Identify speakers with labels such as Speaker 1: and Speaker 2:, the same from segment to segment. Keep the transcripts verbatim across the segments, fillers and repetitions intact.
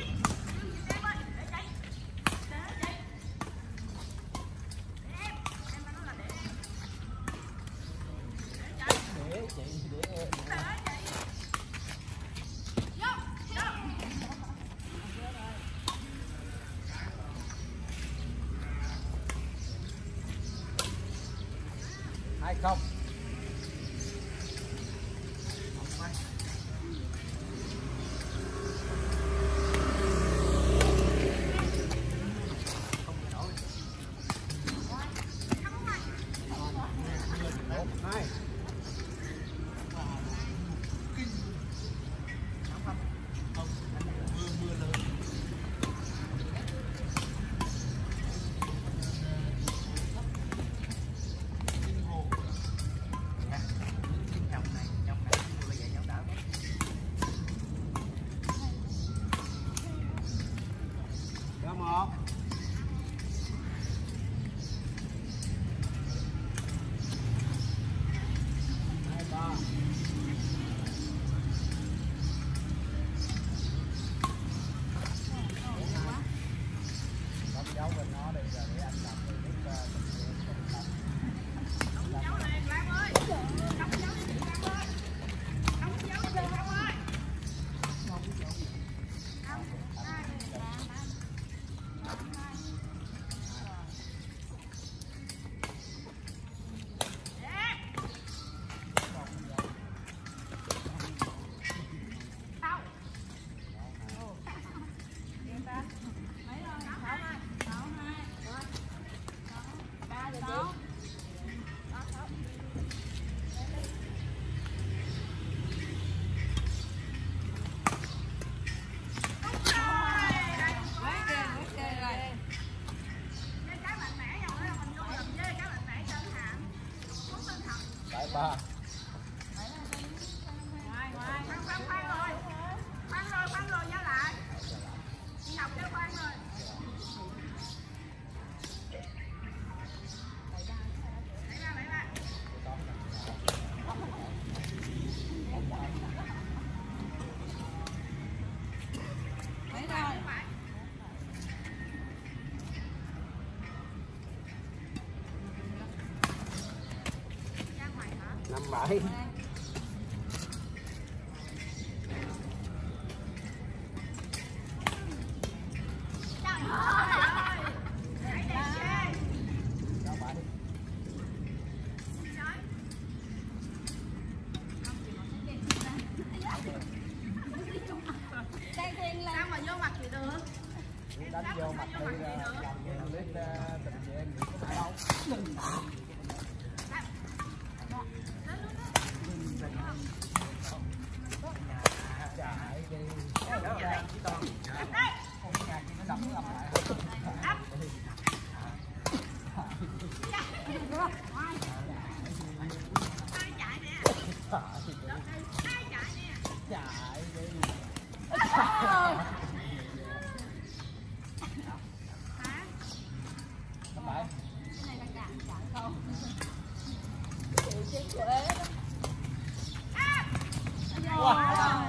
Speaker 1: Hai không. Một hai ba đóng dấu bên nó đây rồi để anh làm được cái đóng dấu lên Lam ơi, đóng dấu đi Lam ơi, đóng dấu đi Lam ơi. Ba. Ngoài ngoài khoan khoan khoan rồi. Khoan rồi khoan rồi nhớ lại. Đi học cho khoan rồi. Đẩy ra đẩy ra. Đẩy ra. Năm bảy.
Speaker 2: Sao mà vô mặt chị được?
Speaker 1: Đánh vô mặt đi làm như clip tình chị em có phải đâu. Chạy đi. Đó là chỉ toàn. Không có nhà chị nó đập nó làm lại. Ai chạy nè. Ai chạy nè. Chạy đi. Phải.
Speaker 2: Cái này là cạn chạy không?
Speaker 3: Chị chết quế đó.
Speaker 2: À!
Speaker 1: Wow.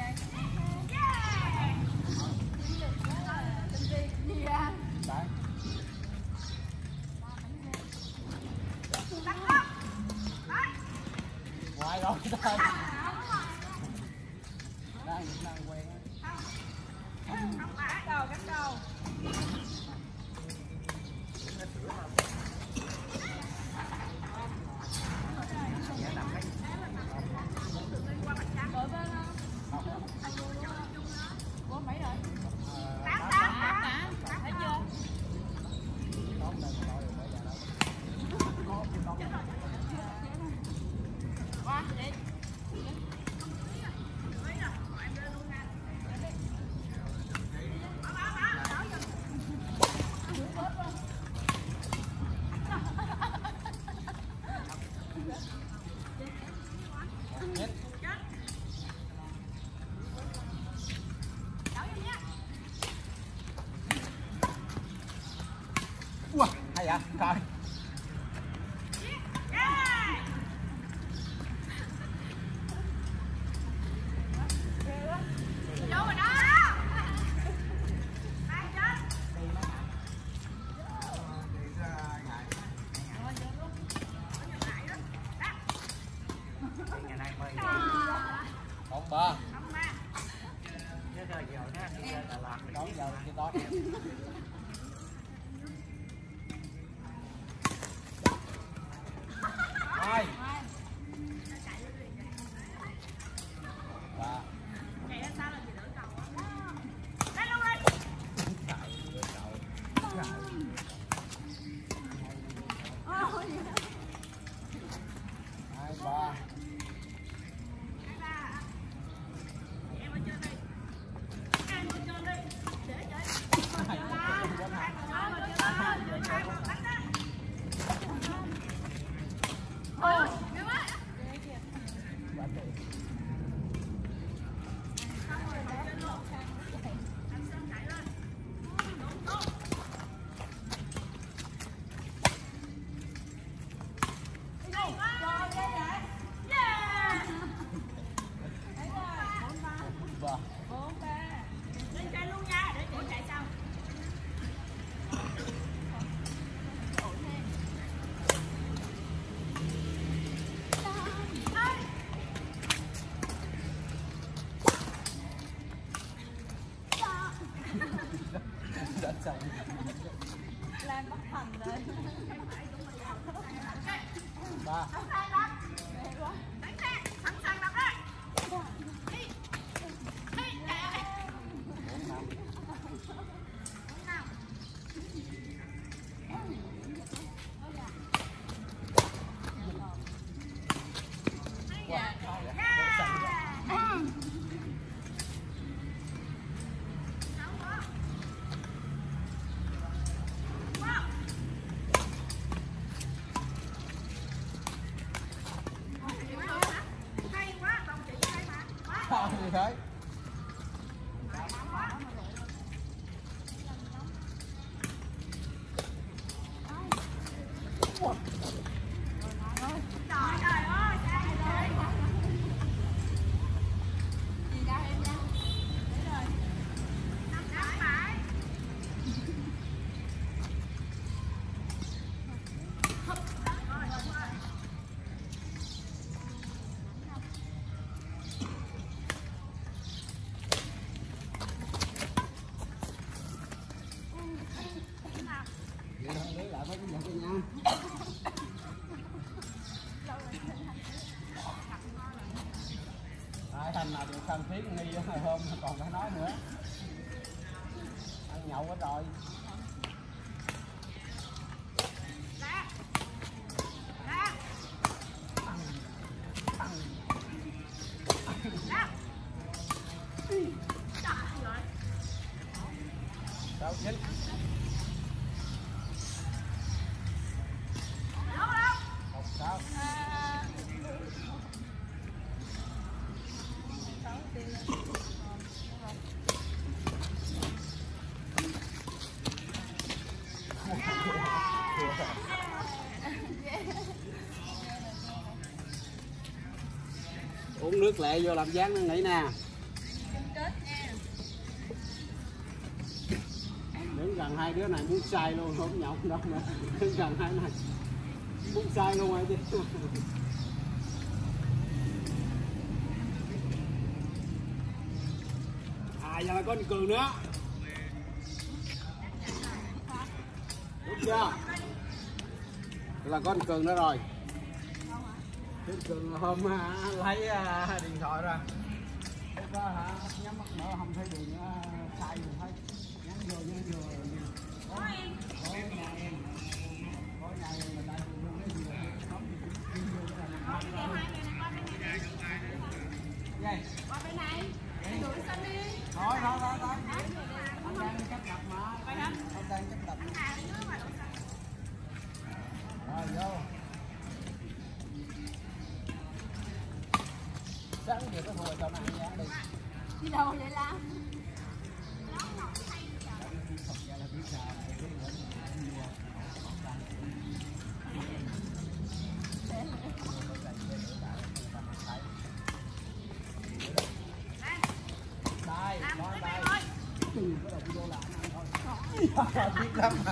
Speaker 1: Ngoài rồi sao? Đang đang quen á.
Speaker 2: Không phải đầu cắt đầu. Ủa mấy rồi? Tám tám tám thấy chưa? Qua đi.
Speaker 1: Wow, hay vậy? Coi.
Speaker 2: Vô rồi đó.
Speaker 1: Đà Lạt đón giờ chưa có. Hai. Ba.
Speaker 2: Chạy ra sao là chị đỡ cầu á. Lên luôn đi.
Speaker 1: Hai ba.
Speaker 2: Em ở trên đi. Em ở trên đi. Để chơi. Hai ba. Ôi, biết quá.
Speaker 3: Lan bắt thành lên.
Speaker 1: Ba.
Speaker 2: Đánh xe, sẵn sàng đập đấy. Đi. Đi, chạy ơi.
Speaker 1: Bốn năm.
Speaker 2: Bốn năm.
Speaker 1: Wow. Sao như thế?
Speaker 2: Trời trời ơi, sao vậy?
Speaker 3: Gì đâu em nha. Để rồi.
Speaker 2: Năm đá phải. Rồi, đúng rồi.
Speaker 1: Vậy thôi, lấy lại mấy cái vật cho nha. Ai thành nào được thân thiết nghi hồi hôm còn phải nói nữa. Ăn nhậu hết rồi.
Speaker 2: Ra. Ra. Ra. Trời ơi.
Speaker 1: Đâu chín.
Speaker 2: Đâu đâu.
Speaker 1: Một sáu. Uống nước lẹ vô làm dáng nó nghỉ nè.
Speaker 3: Kết nha.
Speaker 1: Đứng gần hai đứa này muốn say luôn, không nhậu đâu nữa. Đứng gần hai này muốn say luôn rồi chứ. À giờ là có anh Cường nữa. Đúng chưa? Đây là có anh Cường nữa rồi. Anh Cường hôm hả, lấy uh, điện thoại ra. Lúc đó hả, nhắm mắt mở không thấy đường uh, sai rồi thấy. Nhắm vô nhắm vô. Có em. Có nhà em. Có nhà em mà tại vì luôn cái gì rồi.
Speaker 2: Qua bên này, qua bên này.
Speaker 1: Gì?
Speaker 2: Qua bên này. Đuổi xanh đi.
Speaker 1: Thôi thôi thôi thôi. Anh đang chấp đập mà.
Speaker 2: Vậy hả?
Speaker 1: Anh đang chấp đập.
Speaker 2: À, đi nước mà đuổi xanh.
Speaker 1: Rồi vô. Sáng giờ có hồi tao ăn giá đi.
Speaker 3: Đi đâu vậy Lam?
Speaker 1: Thật ra là biết sao này biết nữa. Đây, con đây. Chừng có đầu vô là ăn thôi. Biết lắm mà.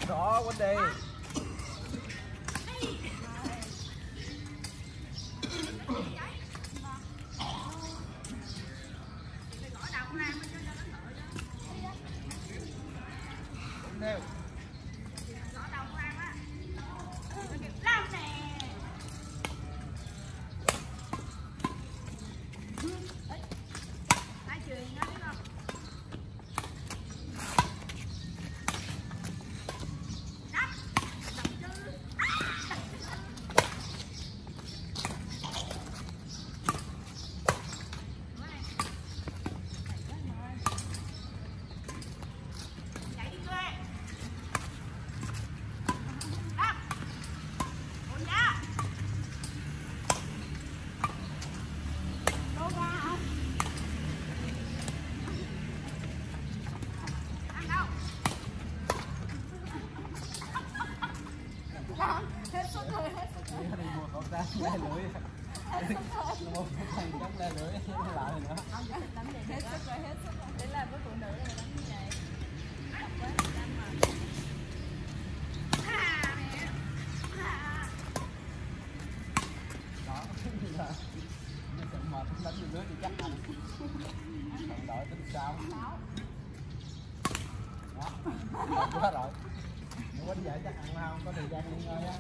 Speaker 1: Đó, quên đi. Nêu.
Speaker 3: Hết sức rồi, hết sức rồi.
Speaker 1: Đi mua khẩu trang le lưỡi. Mua khẩu trang chống le lưỡi lại nữa.
Speaker 3: Hết sức rồi, hết sức rồi. Để làm với phụ nữ là đánh như vậy. Đọc quá đánh mà.
Speaker 1: Đó, là nó sẽ mệt đánh như nước thì chắc ăn. Thằng đội tính sao? Đó, mệt quá rồi. Quýnh vậy chắc ăn không có thời gian nghỉ ngơi á.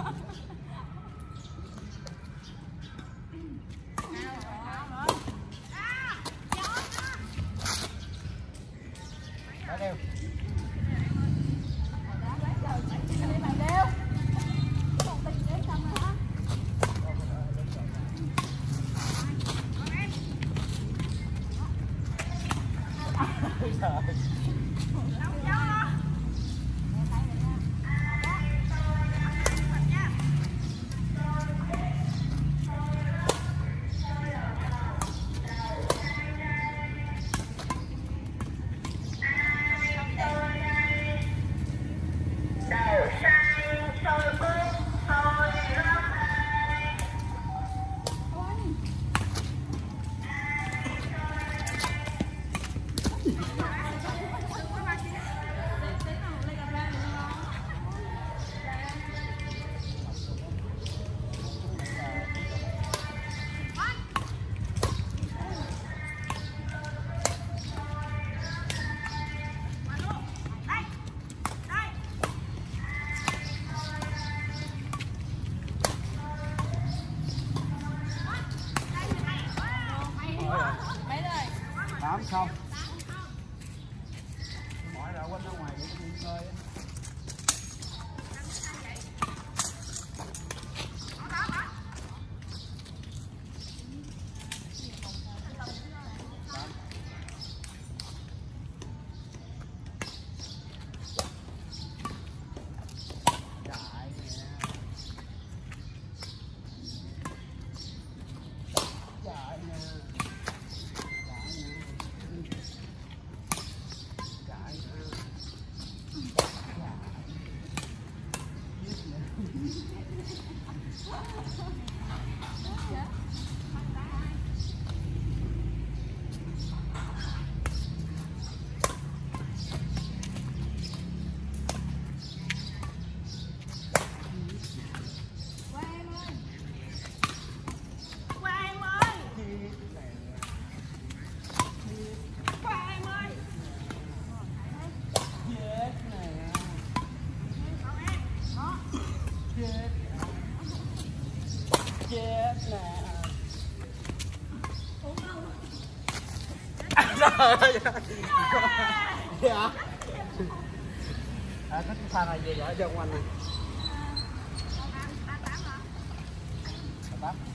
Speaker 1: Phải đeo.
Speaker 3: Đi mày đeo. Còn tình để xong rồi hả?
Speaker 1: Trời. Tám không. Mọi ra quên ở ngoài để nghỉ ngơi á. Dạ. À, cái pha này về giỏi cho ông anh này. Tám.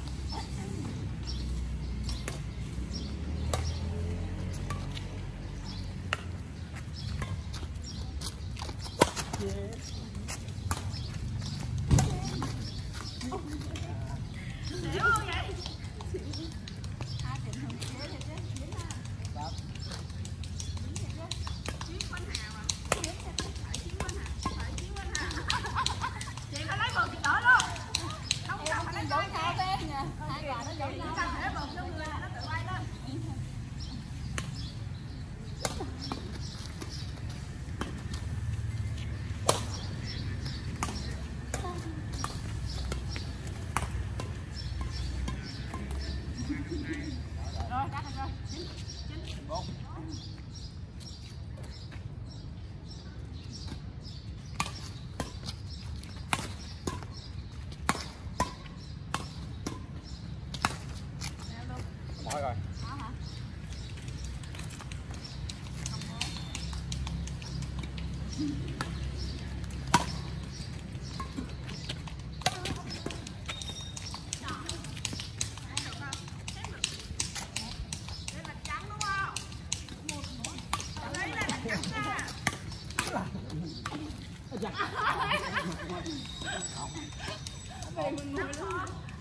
Speaker 3: Về mình mùi luôn.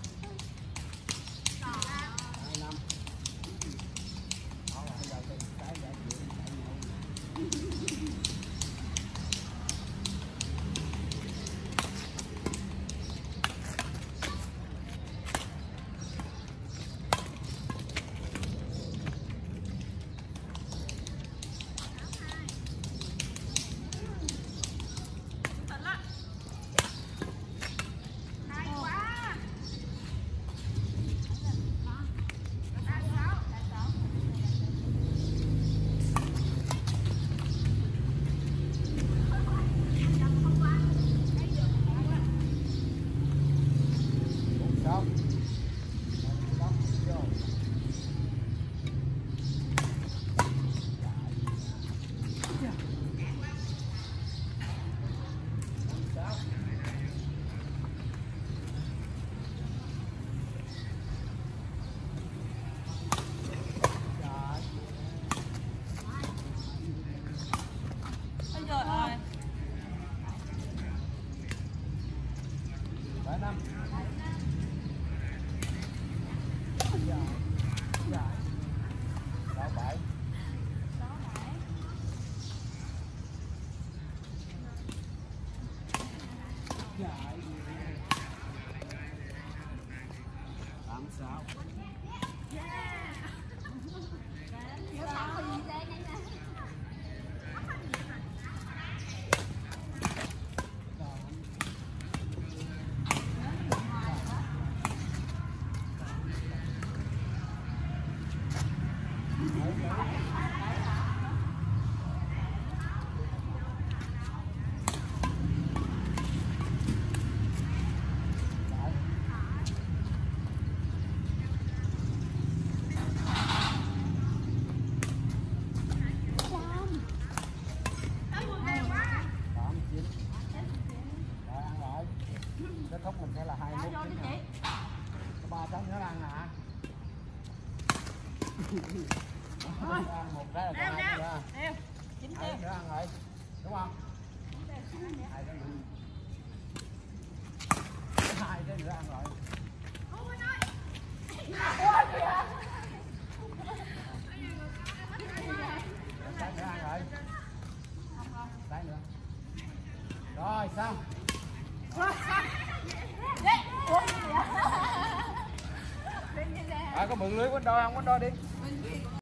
Speaker 1: Một cái là
Speaker 2: Nêu,
Speaker 1: hai
Speaker 2: nêu.
Speaker 1: nữa.
Speaker 2: Nêu. Chín
Speaker 1: Hai
Speaker 2: nêu.
Speaker 1: nữa ăn rồi. Đúng không? Hai cái nữa. Hai cái nữa ăn rồi. Cái nữa ăn rồi. Cái nữa. Rồi xong.
Speaker 2: Rồi, xong.
Speaker 3: Ủa gì vậy?
Speaker 1: À, có mượn lưới quýnh đôi không? Quýnh đôi đi.